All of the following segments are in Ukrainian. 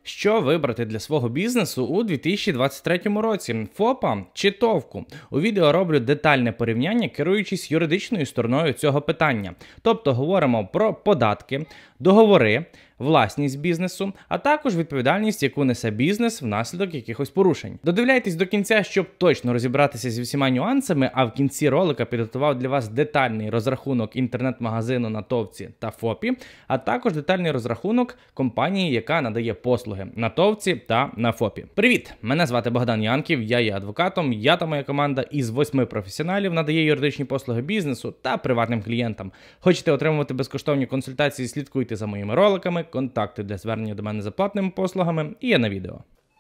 Що вибрати для свого бізнесу у 2023 році? ФОПа чи ТОВку? У відео роблю детальне порівняння, керуючись юридичною стороною цього питання. Тобто говоримо про податки, договори, власність бізнесу, а також відповідальність, яку несе бізнес внаслідок якихось порушень. Додивляйтесь до кінця, щоб точно розібратися зі всіма нюансами, а в кінці ролика підготував для вас детальний розрахунок інтернет-магазину на ТОВці та ФОПі, а також детальний розрахунок компанії, яка надає послуги на ТОВці та на ФОПі. Привіт! Мене звати Богдан Янків, я є адвокатом, я та моя команда із 8 професіоналів надає юридичні послуги бізнесу та приватним клієнтам. Хочете отримувати безкоштовні консультації, слідкуйте за моїми роликами, контакти для звернення до мене за платними послугами є на відео.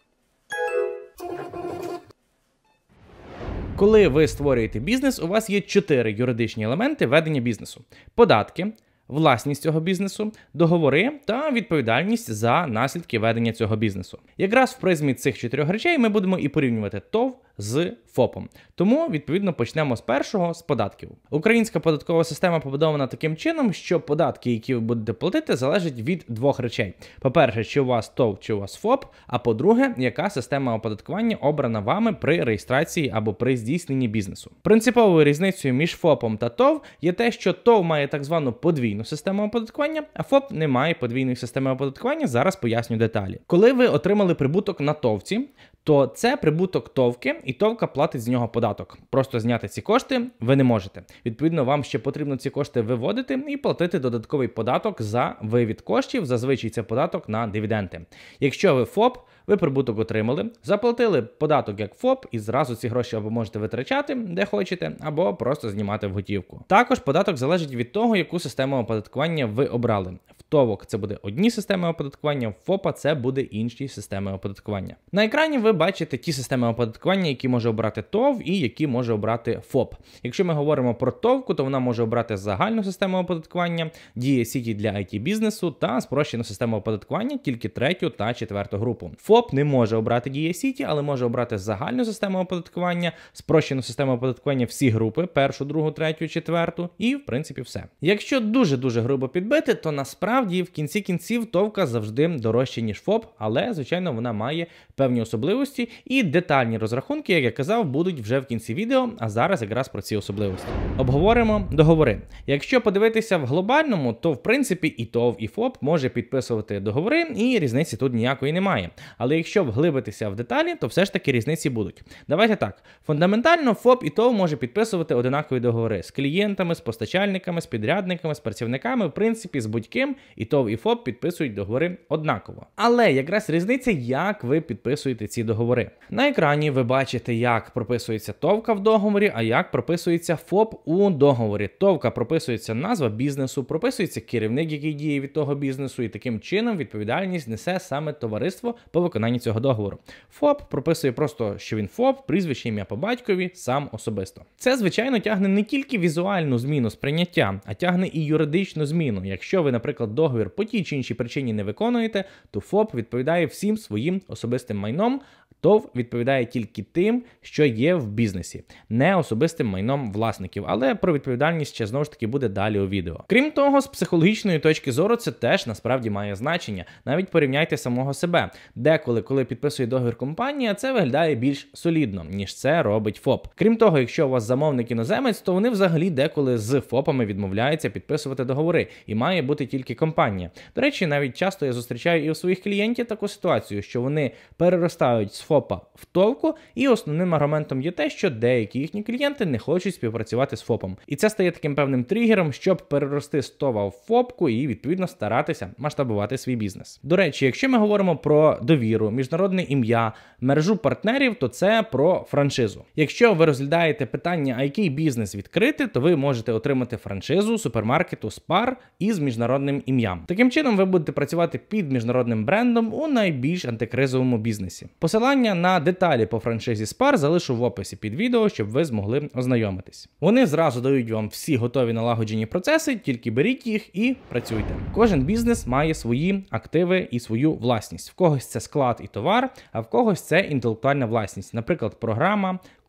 Коли ви створюєте бізнес, у вас є 4 юридичні елементи ведення бізнесу: податки, власність цього бізнесу, договори та відповідальність за наслідки ведення цього бізнесу. Якраз в призмі цих 4 речей ми будемо і порівнювати ТОВ з ФОПом. Тому, відповідно, почнемо з першого, з податків. Українська податкова система побудована таким чином, що податки, які ви будете платити, залежать від 2 речей. По-перше, чи у вас ТОВ, чи у вас ФОП, а по-друге, яка система оподаткування обрана вами при реєстрації або при здійсненні бізнесу. Принциповою різницею між ФОПом та ТОВ є те, що ТОВ має так звану подвійну систему оподаткування, а ФОП не має подвійної системи оподаткування, зараз поясню деталі. Коли ви отримали прибуток на ТОВці, то це прибуток ТОВки, і ТОВка платить з нього податок. Просто зняти ці кошти ви не можете. Відповідно, вам ще потрібно ці кошти виводити і платити додатковий податок за вивід коштів, зазвичай це податок на дивіденди. Якщо ви ФОП, ви прибуток отримали, заплатили податок як ФОП, і зразу ці гроші або можете витрачати, де хочете, або просто знімати в готівку. Також податок залежить від того, яку систему оподаткування ви обрали. В ТОВок це буде одні системи оподаткування, в ФОПа це буде інші системи оподаткування. На екрані ви бачите ті системи оподаткування, які може обрати ТОВ і які може обрати ФОП. Якщо ми говоримо про ТОВку, то вона може обрати загальну систему оподаткування, Дія Сіті для IT-бізнесу та спрощену систему оподаткування, тільки 3 та 4 групу. ФОП не може обрати Дія Сіті, але може обрати загальну систему оподаткування, спрощену систему оподаткування всі групи, 1, 2, 3, 4 і, в принципі, все. Якщо дуже-дуже грубо підбити, то насправді в кінці кінців ТОВка завжди дорожча, ніж ФОП, але, звичайно, вона має певні особливості і детальні розрахунки, як я казав, будуть вже в кінці відео, а зараз якраз про ці особливості. Обговоримо договори. Якщо подивитися в глобальному, то в принципі і ТОВ, і ФОП може підписувати договори, і різниці тут ніякої немає. Але якщо вглибитися в деталі, то все ж таки різниці будуть. Давайте так. Фундаментально ФОП і ТОВ може підписувати одинакові договори з клієнтами, з постачальниками, з підрядниками, з працівниками, в принципі, з будь-ким, і ТОВ, і ФОП підписують договори однаково. Але якраз різниця, як ви підписуєте ці договори. На екрані ви бачите, як прописується ТОВка в договорі, а як прописується ФОП у договорі. ТОВка прописується назва бізнесу, прописується керівник, який діє від того бізнесу, і таким чином відповідальність несе саме товариство по виконанні цього договору. ФОП прописує просто, що він ФОП, прізвище, ім'я по батькові, сам особисто. Це, звичайно, тягне не тільки візуальну зміну сприйняття, а тягне і юридичну зміну. Якщо ви, наприклад, договір по тій чи іншій причині не виконуєте, то ФОП відповідає всім своїм особистим майном, ТОВ відповідає тільки тим, що є в бізнесі, не особистим майном власників, але про відповідальність ще знову ж таки буде далі у відео. Крім того, з психологічної точки зору це теж насправді має значення. Навіть порівняйте самого себе. Деколи, коли підписує договір компанія, це виглядає більш солідно, ніж це робить ФОП. Крім того, якщо у вас замовник іноземець, то вони взагалі деколи з ФОПами відмовляються підписувати договори, і має бути тільки компанія. До речі, навіть часто я зустрічаю і у своїх клієнтів таку ситуацію, що вони переростають з ФОПа в ТОВку, і основним аргументом є те, що деякі їхні клієнти не хочуть співпрацювати з ФОПом. І це стає таким певним тригером, щоб перерости з ТОВа в ФОПку і, відповідно, старатися масштабувати свій бізнес. До речі, якщо ми говоримо про довіру, міжнародне ім'я, мережу партнерів, то це про франшизу. Якщо ви розглядаєте питання, а який бізнес відкрити, то ви можете отримати франшизу супермаркету Spar із міжнародним ім'ям. Таким чином, ви будете працювати під міжнародним брендом у найбільш антикризовому бізнесі. Посилання на деталі по франшизі Spar залишу в описі під відео, щоб ви змогли ознайомитись. Вони зразу дають вам всі готові налагоджені процеси, тільки беріть їх і працюйте. Кожен бізнес має свої активи і свою власність. В когось це склад і товар, а в когось це інтелектуальна власність, наприклад, програма,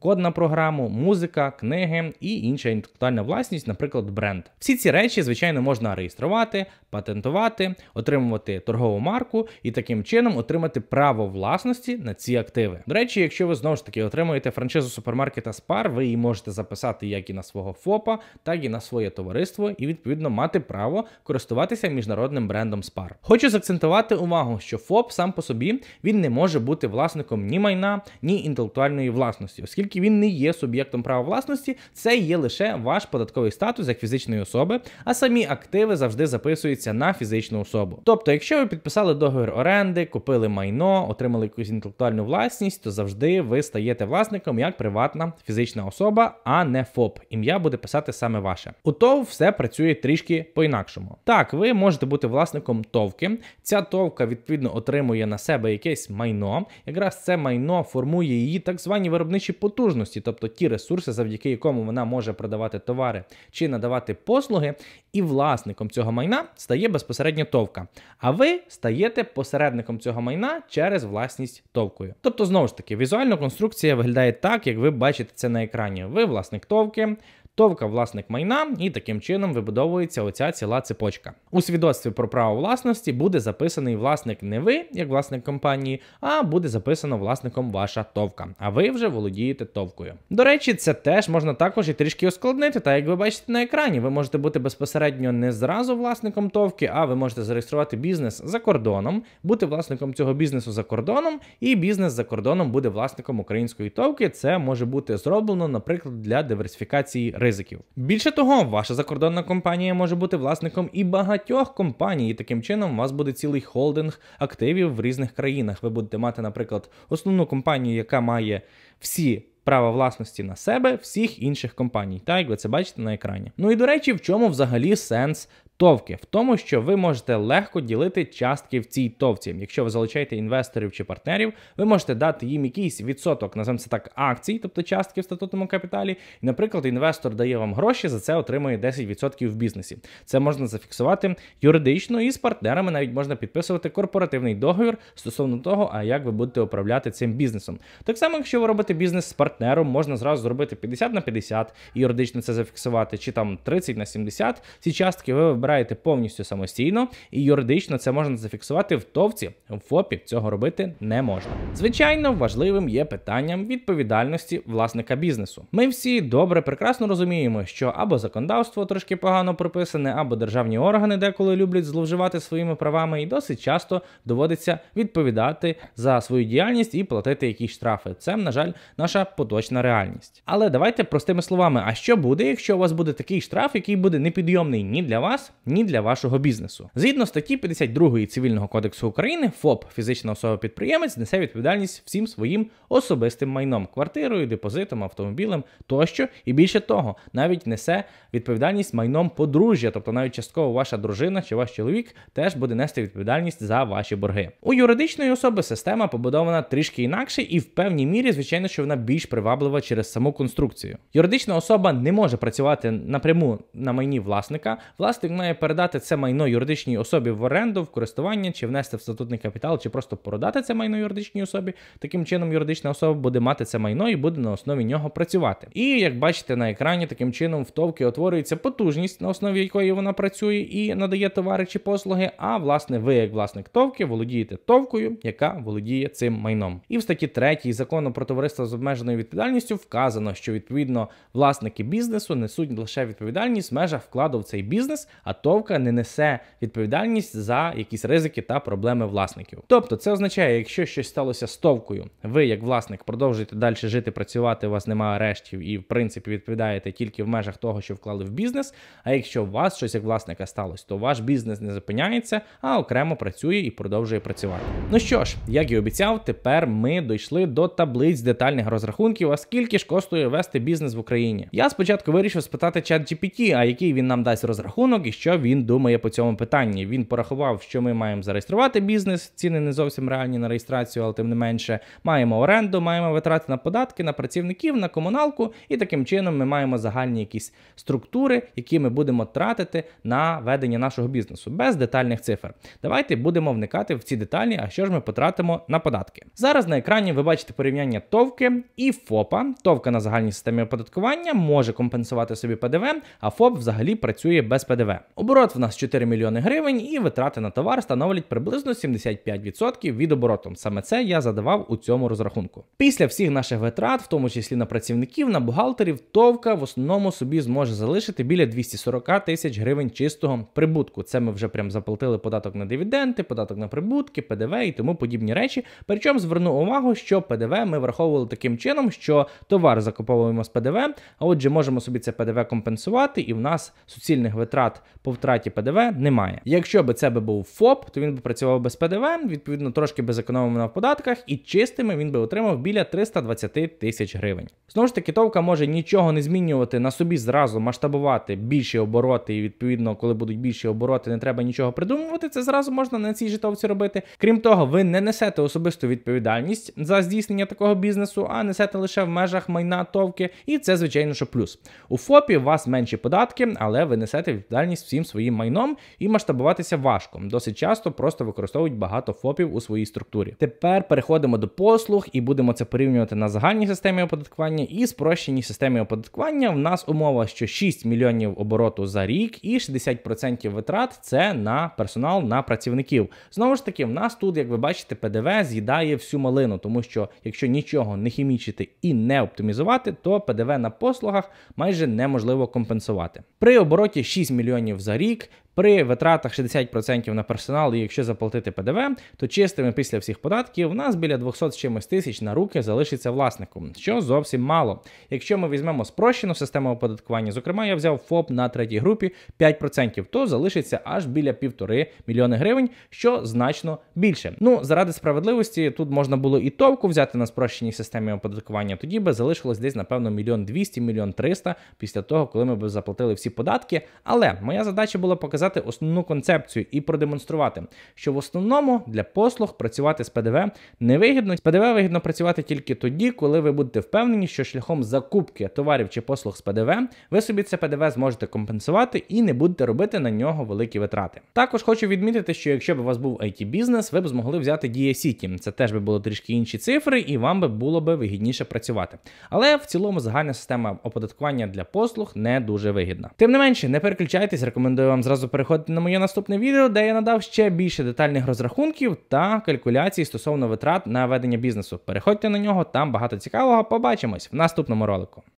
код на програму, музика, книги і інша інтелектуальна власність, наприклад, бренд. Всі ці речі, звичайно, можна реєструвати, патентувати, отримувати торгову марку і таким чином отримати право власності на ці активи. До речі, якщо ви знову ж таки отримуєте франшизу супермаркета Spar, ви її можете записати як і на свого ФОПа, так і на своє товариство і відповідно мати право користуватися міжнародним брендом Spar. Хочу заакцентувати увагу, що ФОП сам по собі він не може бути власником ні майна, ні інтелектуальної власності, оскільки він не є суб'єктом права власності, це є лише ваш податковий статус як фізичної особи, а самі активи завжди записуються на фізичну особу. Тобто, якщо ви підписали договір оренди, купили майно, отримали якусь інтелектуальну власність, то завжди ви стаєте власником як приватна фізична особа, а не ФОП. Ім'я буде писати саме ваше. У ТОВ все працює трішки по-інакшому. Так, ви можете бути власником ТОВки. Ця ТОВка, відповідно, отримує на себе якесь майно. Якраз це майно формує її так звані виробничі потужності, тобто ті ресурси, завдяки якому вона може продавати товари чи надавати послуги, і власником цього майна стає безпосередньо ТОВка. А ви стаєте посередником цього майна через власність ТОВкою. Тобто, знову ж таки, візуально конструкція виглядає так, як ви бачите це на екрані. Ви власник ТОВки, ТОВка – власник майна, і таким чином вибудовується оця ціла цепочка. У свідоцтві про право власності буде записаний власник не ви, як власник компанії, а буде записано власником ваша ТОВка. А ви вже володієте ТОВкою. До речі, це теж можна також і трішки ускладнити, так як ви бачите на екрані. Ви можете бути безпосередньо не зразу власником ТОВки, а ви можете зареєструвати бізнес за кордоном, бути власником цього бізнесу за кордоном, і бізнес за кордоном буде власником української ТОВки. Це може бути зроблено, наприклад, для диверсифікації ризиків. Більше того, ваша закордонна компанія може бути власником і багатьох компаній, і таким чином у вас буде цілий холдинг активів в різних країнах. Ви будете мати, наприклад, основну компанію, яка має всі права власності на себе всіх інших компаній, так як ви це бачите на екрані. Ну і до речі, в чому взагалі сенс ТОВки? В тому, що ви можете легко ділити частки в цій ТОВці. Якщо ви залучаєте інвесторів чи партнерів, ви можете дати їм якийсь відсоток, називаємо це так, акцій, тобто частки в статутному капіталі. І, наприклад, інвестор дає вам гроші, за це отримує 10% в бізнесі. Це можна зафіксувати юридично, і з партнерами навіть можна підписувати корпоративний договір стосовно того, а як ви будете управляти цим бізнесом. Так само, якщо ви робите бізнес з партнером, можна зразу зробити 50/50 і юридично це зафіксувати, чи там 30/70. Ці частки ви вибираєте повністю самостійно, і юридично це можна зафіксувати в ТОВці. В ФОПі цього робити не можна. Звичайно, важливим є питанням відповідальності власника бізнесу. Ми всі добре, прекрасно розуміємо, що або законодавство трошки погано прописане, або державні органи деколи люблять зловживати своїми правами, і досить часто доводиться відповідати за свою діяльність і платити якісь штрафи. Це, на жаль, наша поточна реальність. Але давайте простими словами, а що буде, якщо у вас буде такий штраф, який буде непідйомний ні для вас, ні для вашого бізнесу? Згідно статті 52 Цивільного кодексу України, ФОП, фізична особа-підприємець, несе відповідальність всім своїм особистим майном, квартирою, депозитом, автомобілем тощо, і більше того, навіть несе відповідальність майном подружжя, тобто навіть частково ваша дружина чи ваш чоловік теж буде нести відповідальність за ваші борги. У юридичної особи система побудована трішки інакше, і в певній мірі, звичайно, що вона більш приваблива через саму конструкцію. Юридична особа не може працювати напряму на майні власника. Власник має передати це майно юридичній особі в оренду, в користування, чи внести в статутний капітал, чи просто продати це майно юридичній особі. Таким чином, юридична особа буде мати це майно і буде на основі нього працювати. І, як бачите на екрані, таким чином в ТОВки утворюється потужність, на основі якої вона працює і надає товари чи послуги, а, власне, ви, як власник ТОВки, володієте ТОВкою, яка володіє цим майном. І в статті 3 Закону про товариство з обмеженою відповідальністю вказано, що, відповідно, власники бізнесу несуть лише відповідальність в межах вкладу в цей бізнес, а ТОВка не несе відповідальність за якісь ризики та проблеми власників. Тобто це означає, якщо щось сталося з ТОВкою, ви як власник продовжуєте далі жити, працювати, у вас немає арештів і в принципі відповідаєте тільки в межах того, що вклали в бізнес, а якщо у вас щось як власника сталося, то ваш бізнес не зупиняється, а окремо працює і продовжує працювати. Ну що ж, як і обіцяв, тепер ми дійшли до таблиць детальних розрахунків, а скільки ж коштує вести бізнес в Україні. Я спочатку вирішив спитати ChatGPT, а який він нам дасть розрахунок і що що він думає по цьому питанні. Він порахував, що ми маємо зареєструвати бізнес, ціни не зовсім реальні на реєстрацію, але тим не менше, маємо оренду, маємо витрати на податки, на працівників, на комуналку, і таким чином ми маємо загальні якісь структури, які ми будемо тратити на ведення нашого бізнесу, без детальних цифр. Давайте будемо вникати в ці деталі, а що ж ми потратимо на податки. Зараз на екрані ви бачите порівняння ТОВки і ФОПа. ТОВка на загальній системі оподаткування може компенсувати собі ПДВ, а ФОП взагалі працює без ПДВ. Оборот в нас 4 мільйони гривень і витрати на товар становлять приблизно 75% від обороту. Саме це я задавав у цьому розрахунку. Після всіх наших витрат, в тому числі на працівників, на бухгалтерів, ТОВка в основному собі зможе залишити біля 240 тисяч гривень чистого прибутку. Це ми вже прям заплатили податок на дивіденди, податок на прибутки, ПДВ і тому подібні речі. Причому зверну увагу, що ПДВ ми враховували таким чином, що товар закуповуємо з ПДВ, а отже можемо собі це ПДВ компенсувати і в нас суцільних витрат по втраті ПДВ немає. Якщо би це був ФОП, то він би працював без ПДВ, відповідно трошки би зекономив на податках і чистими він би отримав біля 320 тисяч гривень. Знову ж таки, ТОВка може нічого не змінювати, на собі зразу масштабувати більші обороти і відповідно, коли будуть більші обороти, не треба нічого придумувати, це зразу можна на цій же ТОВці робити. Крім того, ви не несете особисту відповідальність за здійснення такого бізнесу, а несете лише в межах майна ТОВки, і це, звичайно, що плюс. У ФОПі у вас менші податки, але ви несете відповідальність всім своїм майном і масштабуватися важко. Досить часто просто використовують багато ФОПів у своїй структурі. Тепер переходимо до послуг і будемо це порівнювати на загальній системі оподаткування і спрощеній системі оподаткування. В нас умова, що 6 мільйонів обороту за рік і 60% витрат – це на персонал, на працівників. Знову ж таки, в нас тут, як ви бачите, ПДВ з'їдає всю малину, тому що якщо нічого не хімічити і не оптимізувати, то ПДВ на послугах майже неможливо компенсувати. При обороті 6 мільйонів за рік, при витратах 60% на персонал, і якщо заплатити ПДВ, то чистими після всіх податків у нас біля 200 з чимось тисяч на руки залишиться власнику, що зовсім мало. Якщо ми візьмемо спрощену систему оподаткування, зокрема я взяв ФОП на третій групі 5%, то залишиться аж біля 1,5 мільйони гривень, що значно більше. Ну, заради справедливості, тут можна було і ТОВку взяти на спрощеній системі оподаткування, тоді би залишилось десь, напевно, 1 200 000 – 1 300 після того, коли ми б заплатили всі податки. Але моя задача була показати основну концепцію і продемонструвати, що в основному для послуг працювати з ПДВ невигідно. З ПДВ вигідно працювати тільки тоді, коли ви будете впевнені, що шляхом закупки товарів чи послуг з ПДВ ви собі це ПДВ зможете компенсувати і не будете робити на нього великі витрати. Також хочу відмітити, що якщо б у вас був IT-бізнес, ви б змогли взяти Дія Сіті. Це теж би було трішки інші цифри і вам би було б вигідніше працювати. Але в цілому загальна система оподаткування для послуг не дуже вигідна. Тим не менше, не переключайтесь, рекомендую вам зразу переходити на моє наступне відео, де я надав ще більше детальних розрахунків та калькуляцій стосовно витрат на ведення бізнесу. Переходьте на нього, там багато цікавого. Побачимось в наступному ролику.